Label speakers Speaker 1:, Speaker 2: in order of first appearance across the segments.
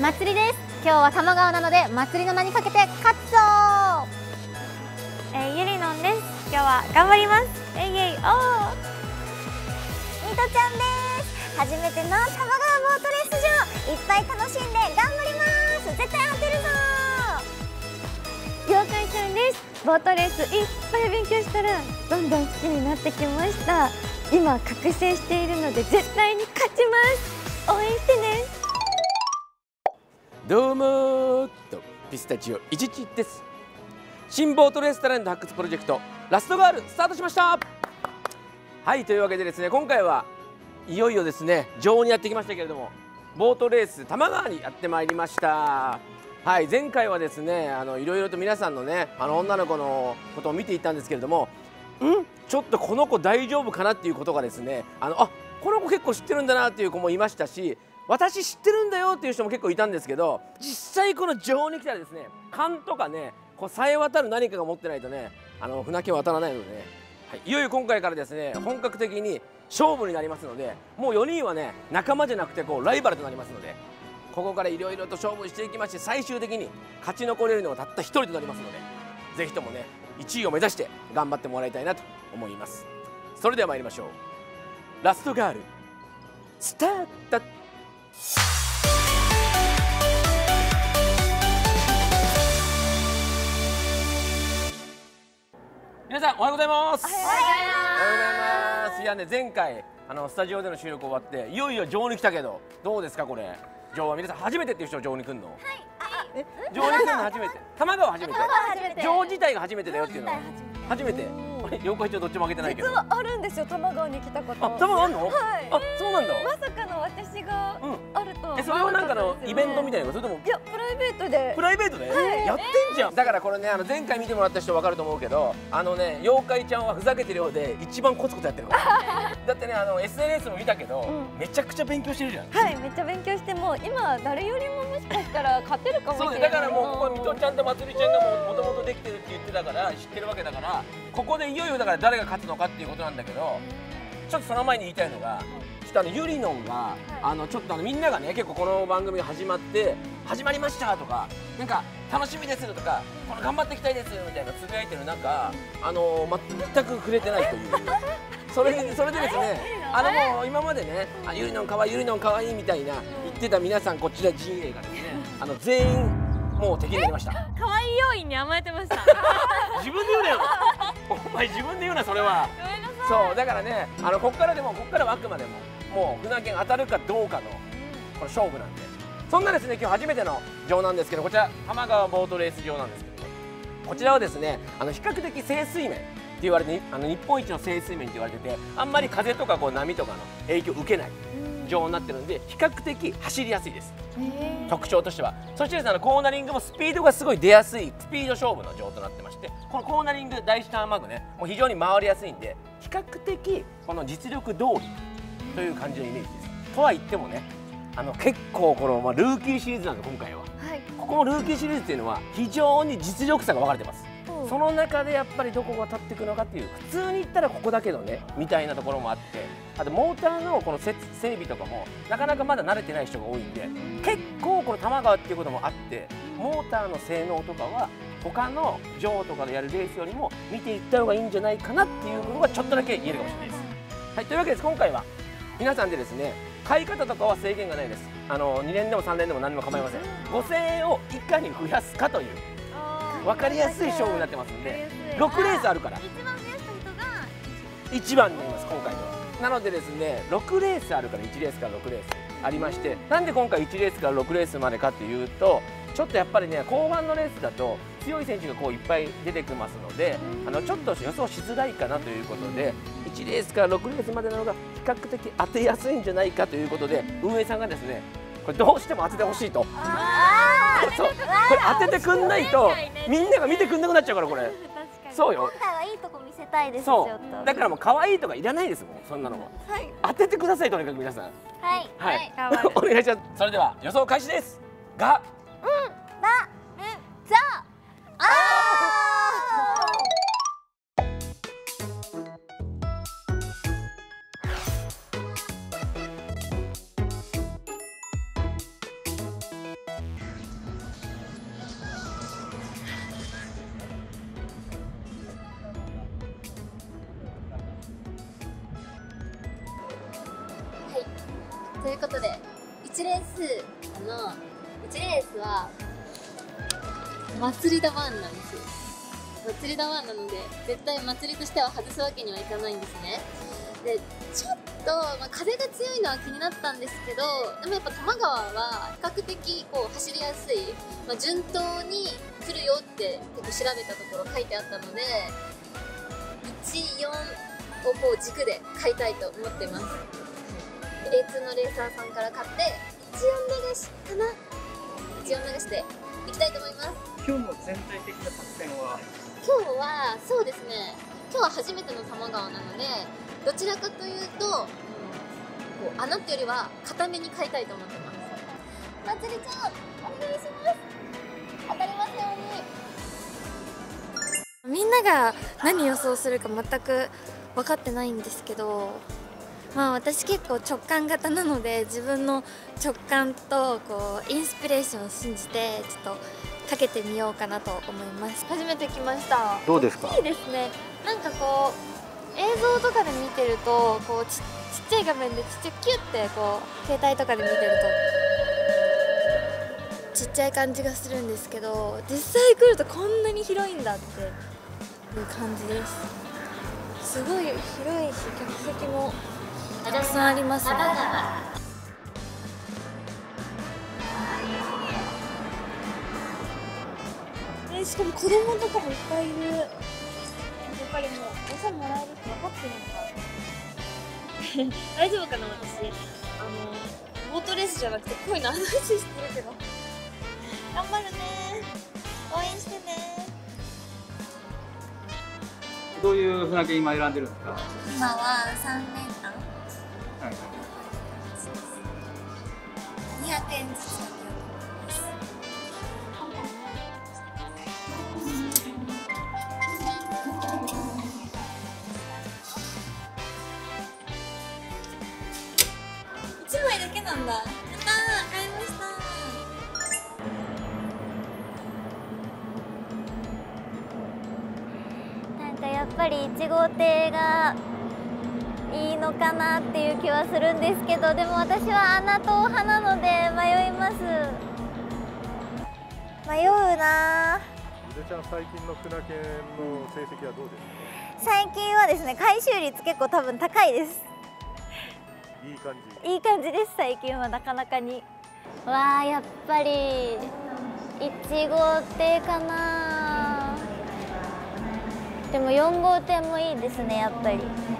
Speaker 1: 祭りです。今日は多摩川なので祭りの名にかけて勝つぞ
Speaker 2: ゆりのんです。今日は頑張ります。えいえいおー。
Speaker 3: みとちゃんです。初めての多摩川ボートレース場、いっぱい楽しんで頑張ります。絶対当てるぞ
Speaker 2: 妖怪ちゃんです。ボートレースいっぱい勉強したらどんどん好きになってきました。今覚醒しているので絶対に勝ちます。応援してね。
Speaker 4: どうもーとピスタチオいちちです。新ボートレースタレント発掘プロジェクトラストガールスタートしました。はい、というわけでですね、今回はいよいよですね女王にやってきましたけれども、ボートレース多摩川にやってまいりました。はい、前回はですねいろいろと皆さんのね女の子のことを見ていったんですけれども、ちょっとこの子大丈夫かなっていうことがですねこの子結構知ってるんだなっていう子もいましたし、私知ってるんだよっていう人も結構いたんですけど、実際この女王に来たらですね、勘とかねこうさえ渡る何かが持ってないとね船券渡らないのでね、はい、いよいよ今回からですね本格的に勝負になりますので、もう4人はね仲間じゃなくてこうライバルとなりますので、ここからいろいろと勝負していきまして、最終的に勝ち残れるのはたった1人となりますので、ぜひともね1位を目指して頑張ってもらいたいなと思います。それでは参りましょう。ラストガールスタート。皆さんおはようございます。おはようございます。いやね、前回スタジオでの収録終わっていよいよ女王に来たけど、どうですかこれ。女王は皆さん初めてっていう人は女王に来るの？はい。女王に来るの初めて。多摩川初めて。女王自体が初めてだよっていうのは初めて。妖怪町どっちも負けてないけど。
Speaker 2: 実はあるんですよ、多摩川に来たこと。
Speaker 4: あ、多摩川あんの？はい。あ、そうなんだ。
Speaker 2: まさかの私があると。
Speaker 4: それはなんかのイベントみたいなの？それとも？
Speaker 2: いや、プライベートで。
Speaker 4: プライベートで？やってんじゃん。だからこれね前回見てもらった人わかると思うけど、妖怪ちゃんはふざけてるようで一番コツコツやってるから。だってねSNS も見たけどめちゃくちゃ勉強してるじゃん。
Speaker 2: はい、めっちゃ勉強しても今誰よりももしかしたら勝てるかもしれない。
Speaker 4: そうだからもうここはみとちゃんとまつりちゃんがもともとできてるって言ってたから知ってるわけだから、ここでいよいよだから誰が勝つのかっていうことなんだけど、ちょっとその前に言いたいのが、ちょっとゆりのんがちょっとみんながね結構この番組が始まって始まりましたとかなんか楽しみですとかこの頑張っていきたいですみたいなつぶやいてる中全く触れてないというそれでですねもう今までねゆりのんかわいいゆりのんかわいいみたいな言ってた皆さんこちら陣営がですね全員もう敵になりました。
Speaker 2: 可愛い要因に甘えてました。
Speaker 4: 自分で言うなよ。お前自分で言うなそれは。そうだからねここからはあくまでももう船券当たるかどうかのこの勝負なんで、そんなですね今日初めての場なんですけど、こちら多摩川ボートレース場なんですけどね、こちらはですね比較的静水面って言われて日本一の静水面って言われてて、あんまり風とかこう波とかの影響を受けない場になってるんで比較的走りやすいです。特徴としては。そしてですねコーナリングもスピードがすごい出やすいスピード勝負の場となってまして、このコーナリング第一ターンマグねもう非常に回りやすいんで、比較的この実力通りという感じのイメージです。とは言ってもね結構この、ルーキーシリーズなんで今回は、ここのルーキーシリーズっていうのは非常に実力差が分かれてます。その中でやっぱりどこが立っていくのかっていう、普通に言ったらここだけどねみたいなところもあって、あとモーターのこの整備とかもなかなかまだ慣れてない人が多いんで、結構この多摩川っていうこともあってモーターの性能とかは他の女王とかでやるレースよりも見ていった方がいいんじゃないかなっていうのがちょっとだけ言えるかもしれないです。はい、というわけです。今回は皆さんでですね買い方とかは制限がないです。2年でも3年でも何でも構いません。5000円をいかに増やすかという分かりやすい勝負になってますんで、6レースあるから
Speaker 2: 一番増やした人が
Speaker 4: 1番になります。今回ではなのでですね6レースあるから1レースから6レースありまして、なんで今回1レースから6レースまでかっていうと、ちょっとやっぱりね後半のレースだと強い選手がこういっぱい出てきますのでちょっと予想しづらいかなということで、1レースから6レースまでなのが比較的当てやすいんじゃないかということで、運営さんがですねこれどうしても当ててほしいと。そうこれ当ててくんないとみんなが見てくんなくなっちゃうからこれ。そうよ。
Speaker 3: 今回はいいとこ見せたいです。
Speaker 4: そうだからもう可愛いとかいらないですもん、そんなのは。当ててくださいとにかく皆さん。
Speaker 3: はい
Speaker 4: はい、お願いします。それでは予想開始ですが、
Speaker 3: ザ
Speaker 1: ということで1レースは祭りだワンなんですよ。祭りだワンなので絶対祭りとしては外すわけにはいかないんですね。でちょっと、風が強いのは気になったんですけど、でもやっぱ多摩川は比較的こう走りやすい、順当に来るよって結構調べたところ書いてあったので、14をこう軸で買いたいと思ってます。A2 のレーサーさんから買って14流しかな、14流しでいきたいと思います。
Speaker 5: 今日の全体的な作戦は？
Speaker 1: 今日はそうですね、今日は初めての多摩川なので、どちらかというと、こう穴ってよりは固めに買いたいと思ってます。まつりちゃんお願いします。当たりますように。
Speaker 2: みんなが何予想するか全く分かってないんですけど、私結構直感型なので、自分の直感とこうインスピレーションを信じてちょっとかけてみようかなと思います。初めて来ました。
Speaker 5: どうですか？
Speaker 2: いいですね。なんかこう映像とかで見てるとこうちっちゃい画面でちっちゃいキュッてこう携帯とかで見てるとちっちゃい感じがするんですけど、実際来るとこんなに広いんだっていう感じです。すごい広いし客席もたくさんありますね。しかも子供とかもいっぱいいる。やっぱりもう餌もらえるって分かってるのか大丈夫かな。私ボートレースじゃなくてこういうの話してるけど頑張るね、応援してね。
Speaker 5: どういう船券今選んでるんですか？
Speaker 3: 今は3年間
Speaker 5: はい、
Speaker 3: 200円ずつだけを1枚だけなんだ。やったー、買いましたー。なんかやっぱり1号艇がいいのかなっていう気はするんですけど、でも私は穴党派なので迷います。迷うな。
Speaker 6: ゆでちゃん、最近の船券の成績はどうですか？
Speaker 3: 最近はですね、回収率結構多分高いです。
Speaker 6: いい感じ。
Speaker 3: いい感じです。最近はなかなかに。わあ、やっぱり1号艇かな。でも4号艇もいいですね、やっぱり。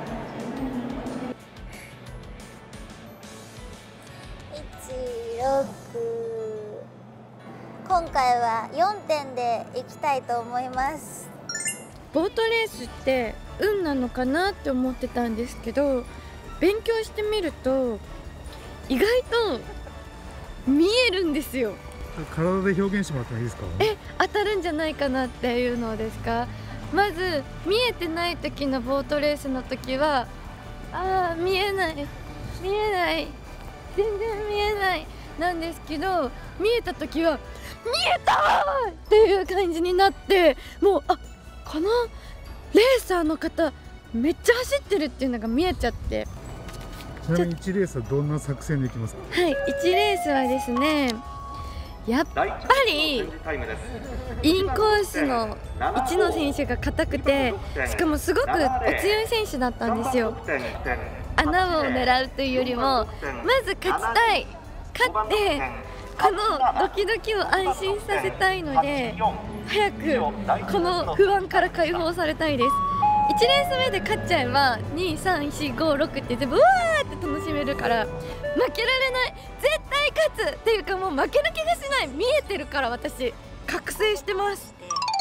Speaker 3: 今回は4点でいきたいと思います。
Speaker 2: ボートレースって運なのかなって思ってたんですけど、勉強してみると意外と見えるんですよ。
Speaker 6: 体で表現してもらってもいいですか？
Speaker 2: 当たるんじゃないかなっていうのですか？まず見えてない時のボートレースの時は見えない見えない全然見えないなんですけど、見えた時は見えたーっていう感じになって、もうこのレーサーの方めっちゃ走ってるっていうのが見えちゃって。
Speaker 6: ちなみに1レースはどんな作戦でいきますか？
Speaker 2: はい、1レースはですね、やっぱりインコースの1の選手が硬くて、しかもすごくお強い選手だったんですよ。穴を狙うというよりもまず勝ちたい、勝ってこのドキドキを安心させたいので、早くこの不安から解放されたいです。1レース目で勝っちゃえば2、3、4、5、6って全部うわーって楽しめるから、負けられない、絶対勝つっていうか、もう負ける気がしない、見えてるから私覚醒してます。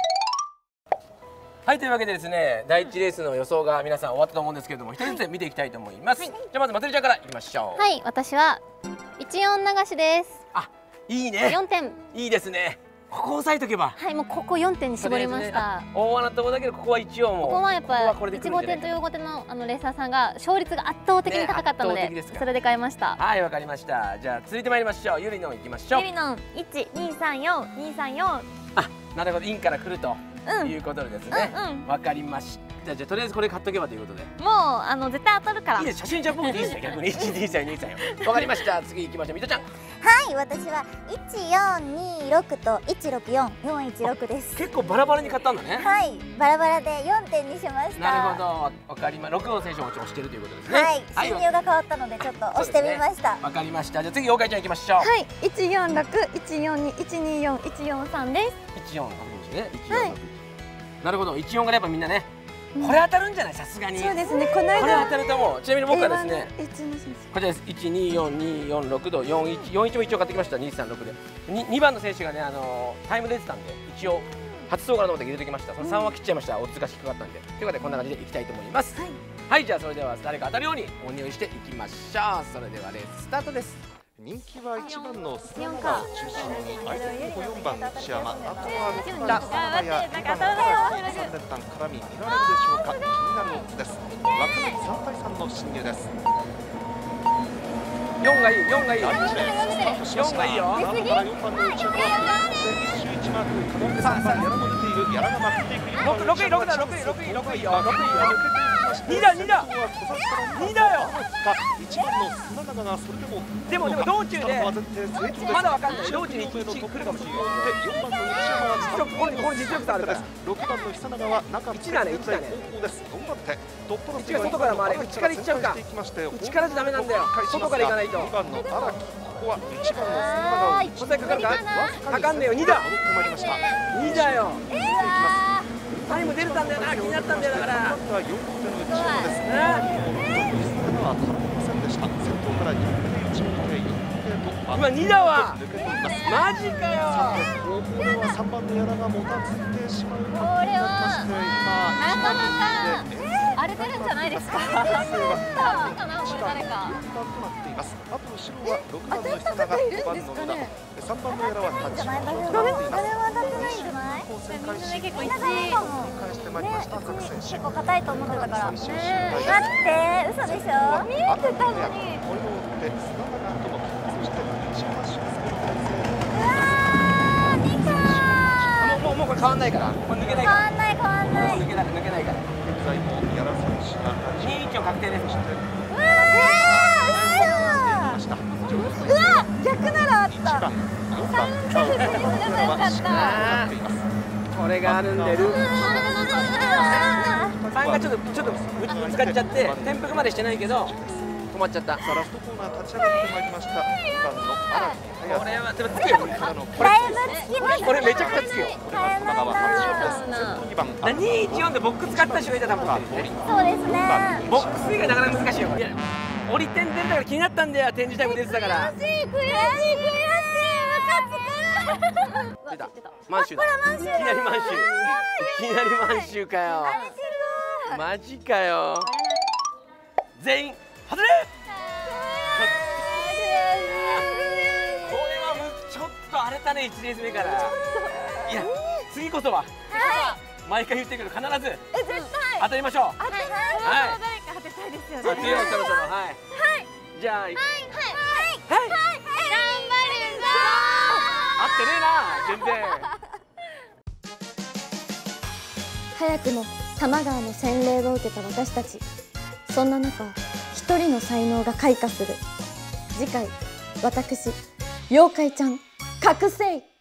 Speaker 4: はい、というわけでですね、第1レースの予想が皆さん終わったと思うんですけれども、一人ずつ見ていきたいと思います。じゃあまずまつりちゃんからいきましょう。
Speaker 1: はい、私は14流しです。
Speaker 4: いいね。
Speaker 1: 4点。
Speaker 4: いいですね。ここ押さえとけば。
Speaker 1: はい、もうここ4点に絞りました。
Speaker 4: 大穴のところだけど、ここは一応もう。
Speaker 1: ここはやっぱ1号艇と4号艇のレーサーさんが勝率が圧倒的に高かったので、それで買いました。
Speaker 4: はい、わかりました。じゃあ続いてまいりましょう。ゆりのんいきましょう。
Speaker 2: ゆりのん1、2、3、4、2、3、4。
Speaker 4: なるほど、インから来るということでですね。わかりましじゃあとりあえずこれ買っとけばということで。
Speaker 3: もう絶対当たるから。
Speaker 4: いいです、初心者っぽくていいですよ、逆に。1、2歳、2歳よ。わかりました、次行きましょう、みとちゃん。
Speaker 7: はい、私は1426と164、416です。
Speaker 4: 結構バラバラに買ったんだね。
Speaker 7: はい、バラバラで4点にしました。
Speaker 4: なるほど、わかりま、6号選手も押してるということですね。
Speaker 7: はい、新入が変わったのでちょっと押してみました。
Speaker 4: わかりました。じゃあ次、妖怪ちゃん行きましょう。
Speaker 2: はい、146、142、124、143です。
Speaker 4: 14確認してね。146。なるほど、14からやっぱみんなね。これ当たるんじゃない、さすがに。
Speaker 2: そうですね、この間。
Speaker 4: これ当たると思う。ちなみに僕はですね。こちらです。124、246と41も一応買ってきました。236で。2番の選手がね、タイム出てたんで、一応初走からのこと入れてきました。その3は切っちゃいました。オッズが低かったんで。ということでこんな感じでいきたいと思います。はい、じゃあそれでは誰か当たるようにお匂いしていきましょう。それではレーススタートです。
Speaker 6: 人気は1番のスナナを中心に相手候補4番内山、あとは6番スナナや2番3連単絡み見られるでしょうか。気になるオッズです。枠内3対3の進入です。
Speaker 4: 4がいい、4がいい、4がいいよ。
Speaker 6: 7から4番の内山が1周1マーク、可能で3番やらもっている、やらが待っていく。
Speaker 4: 6位、6だ、6位よ、6位。2だ、2だ、2だよ。
Speaker 6: 1番の砂長がそれでも
Speaker 4: 道中でまだわかんない。道中に1来るかもしれない。
Speaker 6: 4番の内山は
Speaker 4: これ実力差あるから。
Speaker 6: 6番の久永は中
Speaker 4: 1だね、1だね。
Speaker 6: 後方です。頑張ってトップの
Speaker 4: 1が外から回れ、内から行っちゃうか。内からじゃダメなんだよ。外から行かないと。
Speaker 6: 2番の荒木、ここは1番の砂長を
Speaker 4: 抑えかかるか。かかんねえよ、2だ。2だよ。タイム出れたんだよな、気になったんだよだから。今2だわ。マジかよ。
Speaker 6: 3番の矢田がもたついてしまう。こ
Speaker 3: れはなかなか荒れてるんじゃないですか。誰か。
Speaker 6: あと後ろは6番の久永、5番の野田、3番の矢田はタッチ。
Speaker 7: 誰は当たってないんじゃない？
Speaker 3: みんな結構1位
Speaker 6: 返してまいりました。各選手。
Speaker 7: 結構硬いと思ってたから。待って、嘘でしょ？見えてたのに。
Speaker 6: これを追って砂永とも、そして一番シューズの体勢。
Speaker 4: もうこれ変わんないから。これ抜けないから。
Speaker 7: 変わんない。
Speaker 4: 抜けないから。
Speaker 6: 現在も矢田選手が
Speaker 4: 2-1を確定です。
Speaker 7: うわ、逆ならあった。
Speaker 4: これがあるんでる。3がちょっとぶつかっちゃって転覆までしてないけど止まっちゃった。
Speaker 6: ラストコーナー立ち上がってまいりました。2番の荒木隼。
Speaker 4: これはでもつくよ。これめちゃくちゃつくよ。214でボックス使った人がいたら多分
Speaker 7: そうですね。
Speaker 4: ボックス以外なかなか難しいよ。折り点出るから気になったんだよ。展示タイム出てたから。
Speaker 7: 悔しい。ムカつく。
Speaker 4: 出た。満州だ。いきなり満州。いきなり満州かよ。マジかよ。全員外れ。これはちょっと荒れたね、1レース目から。いや、次こそは毎回言ってくる、必ず当たりましょう。
Speaker 3: 誰か当てたいですよね。
Speaker 4: 当てよう、そろそろ。はい。じゃあ、はい。頑張るぞ。合ってねえな、全然。
Speaker 2: 早くも多摩川の洗礼を受けた私たち。そんな中、一人の才能が開花する。次回、私、妖怪ちゃん覚醒。